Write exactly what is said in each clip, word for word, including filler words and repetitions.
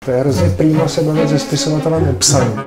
To je hrozně prýma se bavit se spisovatelem o psaní.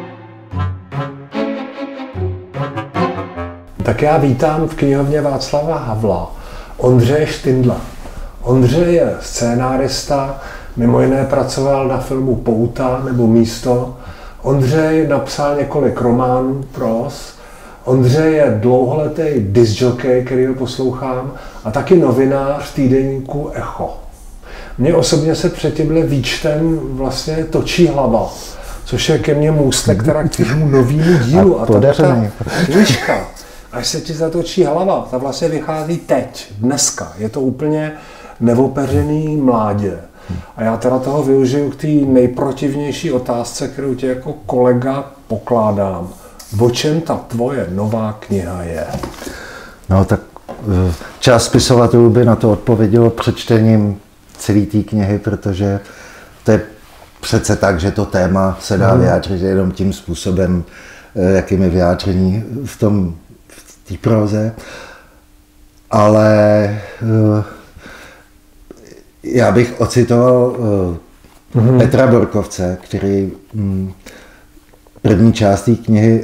Tak já vítám v knihovně Václava Havla Ondřeje Štindla. Ondřej je scénárista, mimo jiné pracoval na filmu Pouta nebo Místo. Ondřej napsal několik románů, pros. Ondřej je dlouholetý discjockey, který ho poslouchám, a taky novinář týdeníku Echo. Mně osobně se před tímhle výčtem vlastně točí hlava, což je ke mně můstek, která k tvému novému dílu. A, a ta, ta knížka, až se ti zatočí hlava, ta vlastně vychází teď, dneska. Je to úplně neopeřený mládě. A já teda toho využiju k té nejprotivnější otázce, kterou ti jako kolega pokládám. O čem ta tvoje nová kniha je? No tak část spisovatelů by na to odpovědělo přečtením celé té knihy, protože to je přece tak, že to téma se dá hmm. vyjádřit jenom tím způsobem, jakým je vyjádření v tom, v té proze. Ale já bych ocitoval hmm. Petra Borkovce, který první část té knihy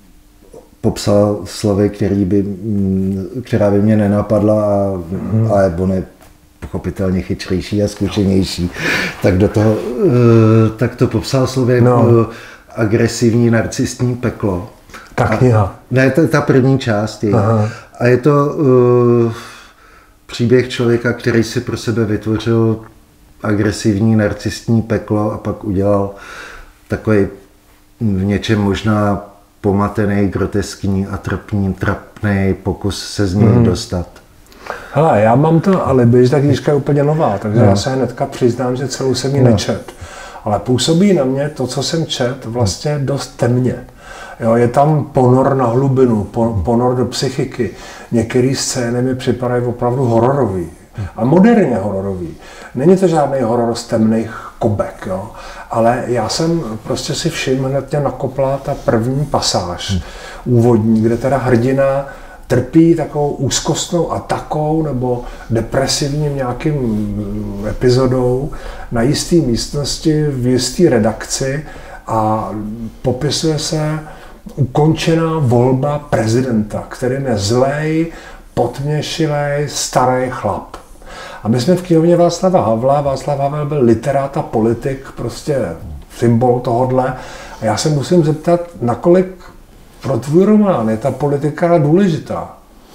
popsal slovy, který by, která by mě nenapadla, a, hmm. ale on je pochopitelně chytřejší a zkušenější, tak do toho, tak to popsal slovy no. agresivní narcistní peklo. Ta kniha? Ne, ta, ta první část je. A je to uh, příběh člověka, který si pro sebe vytvořil agresivní narcistní peklo a pak udělal takový v něčem možná pomatený, groteskní a trapný, trapný pokus se z něj hmm. dostat. Hele, já mám to alibi, že ta knížka je úplně nová, takže no. já se hnedka přiznám, že celou jsem ji no. nečet. Ale působí na mě to, co jsem čet, vlastně dost temně. Jo, je tam ponor na hlubinu, ponor do psychiky. Některé scény mi připadají opravdu hororový. A moderně hororový. Není to žádný horor z temných kobek, jo. Ale já jsem prostě si všiml, hned mě nakopla ta první pasáž hmm. úvodní, kde teda hrdina trpí takovou úzkostnou atakou nebo depresivním nějakým epizodou na jisté místnosti v jisté redakci a popisuje se ukončená volba prezidenta, kterým je zlej, potměšilej, starý chlap. A my jsme v knihovně Václava Havla, Václav Havel byl literát a politik, prostě symbol tohodle. A já se musím zeptat, nakolik pro tvůj román je ta politika důležitá?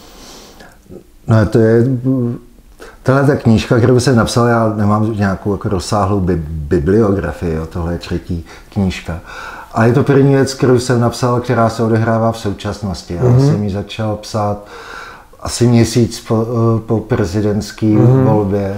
No to je, tohle ta knížka, kterou jsem napsal, já nemám nějakou jako rozsáhlou bi- bibliografii, jo, tohle je třetí knížka. A je to první věc, kterou jsem napsal, která se odehrává v současnosti. Já mm-hmm. jsem ji začal psát asi měsíc po, po prezidentské mm-hmm. volbě.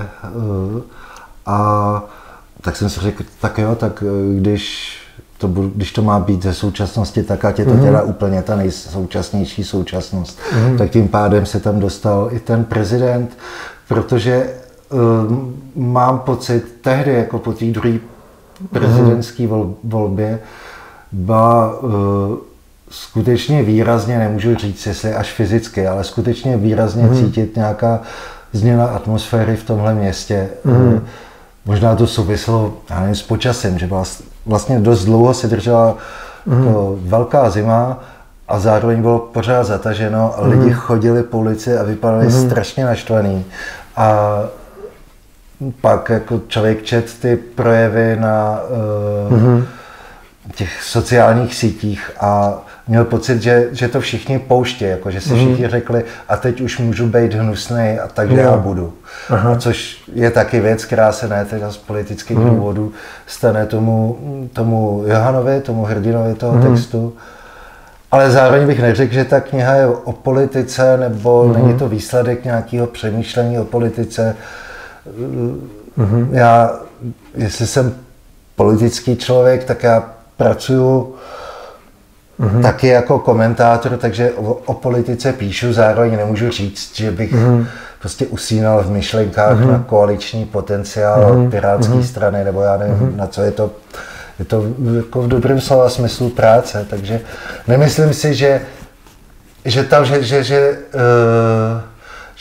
A tak jsem si řekl, tak jo, tak když to, když to má být ze současnosti, tak ať je to mm-hmm. teda úplně ta nejsoučasnější současnost. Mm-hmm. Tak tím pádem se tam dostal i ten prezident, protože um, mám pocit, tehdy jako po té druhé prezidentské vol, volbě byla uh, skutečně výrazně, nemůžu říct, jestli až fyzicky, ale skutečně výrazně mm. cítit nějaká změna atmosféry v tomhle městě. Mm. Možná to souvislo, já nevím, s počasem, že byla vlastně dost dlouho se držela mm. to velká zima a zároveň bylo pořád zataženo a lidi mm. chodili po ulici a vypadali mm. strašně naštvaný. A pak jako člověk čet ty projevy na uh, mm. těch sociálních sítích a měl pocit, že, že to všichni pouště, jako, že si všichni řekli, a teď už můžu být hnusnej a takže já budu. Aha. Což je taky věc, která se ne teda z politických mm. důvodů stane tomu, tomu Johanovi, tomu hrdinovi toho mm. textu. Ale zároveň bych neřekl, že ta kniha je o politice, nebo mm. není to výsledek nějakého přemýšlení o politice. Mm. Já, jestli jsem politický člověk, tak já pracuju mm-hmm. taky jako komentátor, takže o, o politice píšu, zároveň nemůžu říct, že bych mm-hmm. prostě usínal v myšlenkách mm-hmm. na koaliční potenciál mm-hmm. pirátské mm-hmm. strany, nebo já nevím, mm-hmm. na co je to. Je to jako v dobrém slova smyslu práce, takže nemyslím si, že, že tam, že, že, že, uh,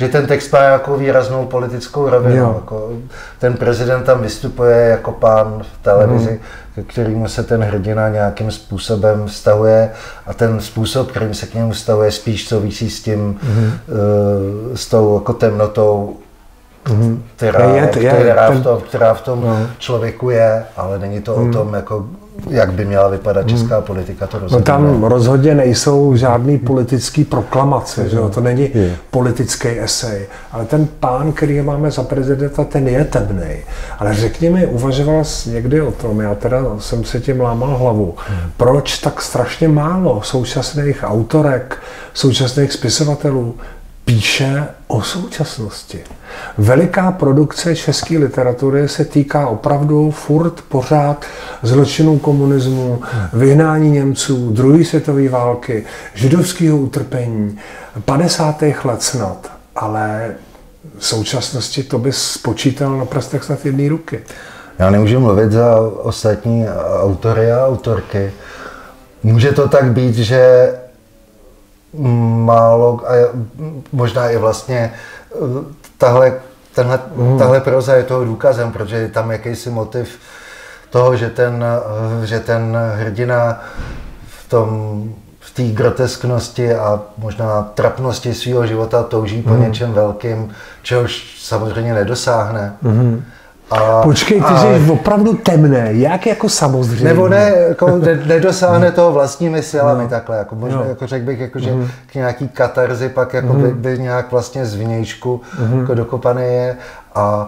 že ten text má jako výraznou politickou rovinu. Jako ten prezident tam vystupuje jako pán v televizi, mm. ke kterému se ten hrdina nějakým způsobem vztahuje a ten způsob, kterým se k němu vztahuje, spíš souvisí s tím, mm. uh, s tou jako temnotou, mm. která, je, je, která, ten... v tom, která v tom no. člověku je, ale není to mm. o tom, jako, jak by měla vypadat česká mm. politika. To rozhodně no tam ne. rozhodně nejsou žádný politický proklamace, že jo? To není je. politický esej, ale ten pán, který máme za prezidenta, ten je temnej. Ale řekni mi, uvažoval jsi někdy o tom, já teda jsem se tím lámal hlavu, hmm. proč tak strašně málo současných autorek, současných spisovatelů píše o současnosti. Veliká produkce české literatury se týká opravdu furt pořád zločinů komunismu, vyhnání Němců, druhé světové války, židovského utrpení, padesátých let snad, ale v současnosti to bys spočítal na prstech snad jedné ruky. Já nemůžu mluvit za ostatní autory a autorky. Může to tak být, že málo, a možná i vlastně tahle, tenhle, mm. tahle proza je toho důkazem, protože je tam jakýsi motiv toho, že ten, že ten hrdina v tom, v té grotesknosti a možná trapnosti svého života touží po mm. něčem velkým, čehož samozřejmě nedosáhne. Mm. A, Počkej, ty a, jsi opravdu temné, jak jako samozřejmě? Nebo ne, jako ne, nedosáhne toho vlastními silami no. takhle, jako možná, no. jako řekl bych, jako, že mm. k nějaký katarzi pak jako mm. by, by nějak vlastně zvnějšku mm. jako dokopaný je a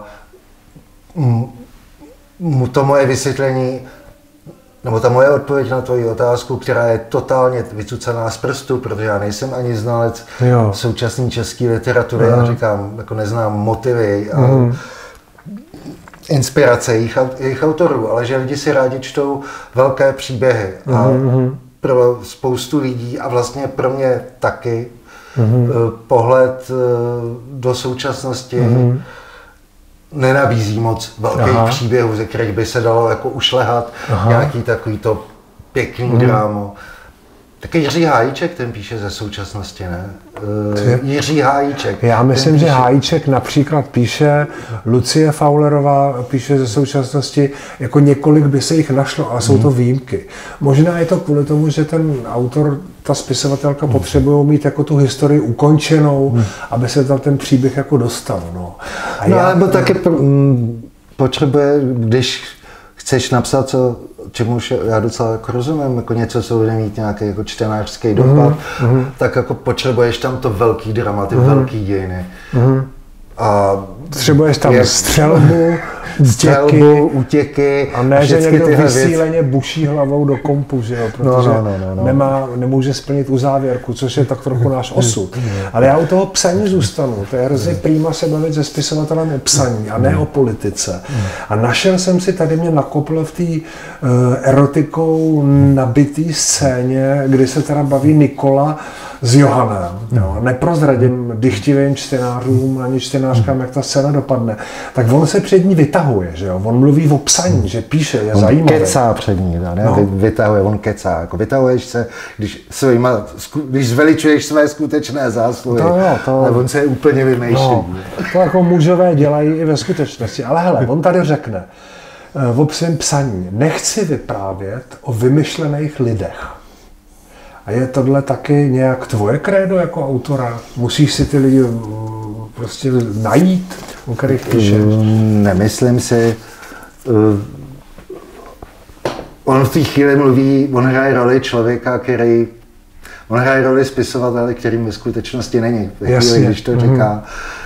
m, to moje vysvětlení, nebo ta moje odpověď na tvoji otázku, která je totálně vycucaná z prstu, protože já nejsem ani znalec jo. současné české literatury, já říkám, jako neznám motivy a mm. inspirace jejich, jejich autorů, ale že lidi si rádi čtou velké příběhy a mm-hmm. pro spoustu lidí a vlastně pro mě taky mm-hmm. pohled do současnosti mm-hmm. nenabízí moc velkých Aha. příběhů, ze kterých by se dalo jako ušlehat Aha. nějaký takový to pěkný mm-hmm. drámo. Taky Jiří Hájíček, ten píše ze současnosti, ne? Uh, Jiří Hájíček. Já myslím, píše... že Hájíček například píše, Lucie Faulerová píše ze současnosti, jako několik by se jich našlo, ale jsou to výjimky. Možná je to kvůli tomu, že ten autor, ta spisovatelka potřebují mít jako tu historii ukončenou, hmm. aby se tam ten příběh jako dostal. No, a no já... nebo taky potřebuje, když chceš napsat, co, čemuž já docela jako rozumím, jako něco, co bude mít nějaký jako čtenářský dopad, mm-hmm. tak jako potřebuješ tam to velký drama, ty mm-hmm. velký dějiny. Mm-hmm. A potřebuješ tam je, střelbu, střelbu, útěky a ne, a že někdo vysíleně buší hlavou do kompu, že jo, protože no, no, no, no. Nemá, nemůže splnit uzávěrku, což je tak trochu náš osud. Ale já u toho psaní zůstanu, to je hrozně prýma se bavit se spisovatelem o psaní a ne o politice. A našel jsem si, tady mě nakopl v té uh, erotikou nabitý scéně, kdy se teda baví Nikola s Johanem. Jo. Neprozradím dychtivým čtenářům ani čtenářkám, jak ta scéna dopadne. Tak on se před ní vytahuje, že jo? On mluví o psaní, že píše, je on zajímavý. On kecá před ní, ne? No. Vytahuje, on kecá. Jako vytahuješ se, když, svýma, když zveličuješ své skutečné zásluhy, to jo, to... ale on se úplně vymýšlí. No, to jako mužové dělají i ve skutečnosti. Ale hele, on tady řekne o psím psaní, nechci vyprávět o vymyšlených lidech. A je tohle taky nějak tvoje krédo jako autora? Musíš si ty lidi prostě najít, o kterých píšeš? Nemyslím si. On v té chvíli mluví, on hraje roli člověka, který, on hraje roli spisovatele, kterým ve skutečnosti není. Ve chvíli, když to říká.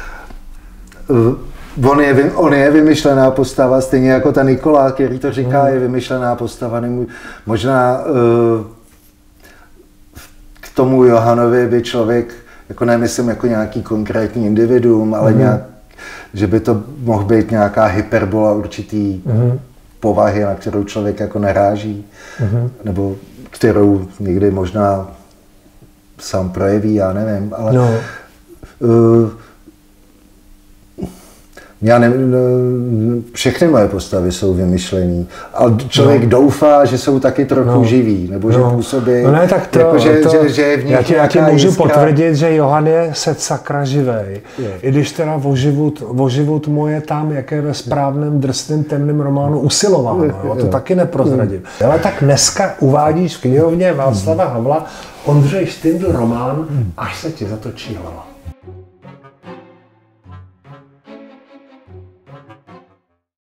On je, on je vymyšlená postava, stejně jako ta Nikola, který to říká, mm. je vymyšlená postava. Možná k tomu Johanovi by člověk, jako nemyslím jako nějaký konkrétní individuum, ale mm. nějak, že by to mohl být nějaká hyperbola určitý mm. povahy, na kterou člověk jako naráží, mm. nebo kterou někdy možná sám projeví, já nevím, ale no. uh, Já ne, všechny moje postavy jsou vymyšlený, ale člověk no. doufá, že jsou taky trochu no. živí, nebo že no. působí, no ne, tak to, jako, že, to, že, že je v nich já ti, já ti můžu jiskra. potvrdit, že Johan je set sakra živej. Je. I když teda o život, o život moje tam, jak je ve správném drsném temném románu usilováno, je, jo, to je. taky neprozradím. Je. Ale tak dneska uvádíš v knihovně Václava Havla Ondřej Štindl román Až se ti zatočí hlava.